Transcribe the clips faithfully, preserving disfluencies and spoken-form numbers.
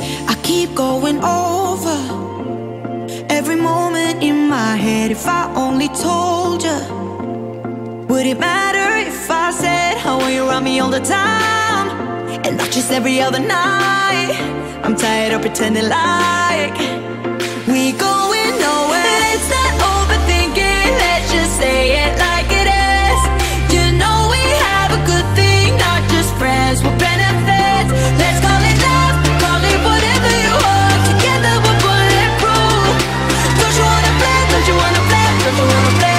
I keep going over every moment in my head. If I only told you, would it matter if I said how are you around me all the time and not just every other night? I'm tired of pretending like we going nowhere. It's not overthinking, let's just say it like it is. You know we have a good thing, not just friends, we're benefits. Let's call it love, call it whatever you want. Together we're bulletproof. Don't you wanna play, don't you wanna play, don't you wanna play?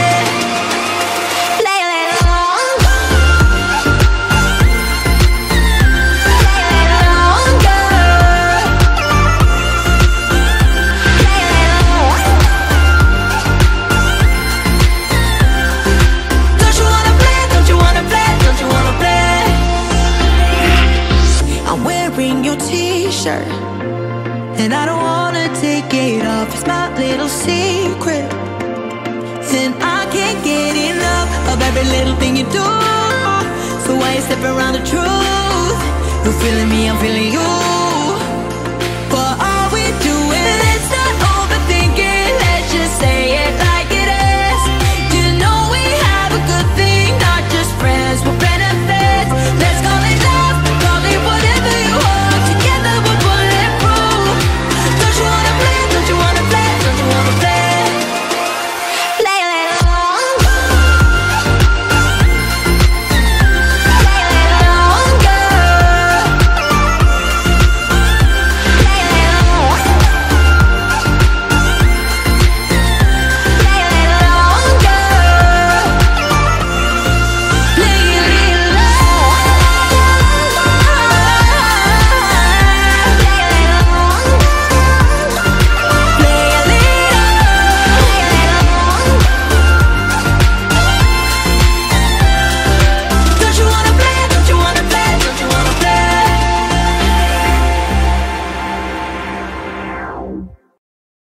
And I don't wanna take it off, it's my little secret. And I can't get enough of every little thing you do. So why you step around the truth? You're feeling me, I'm feeling you.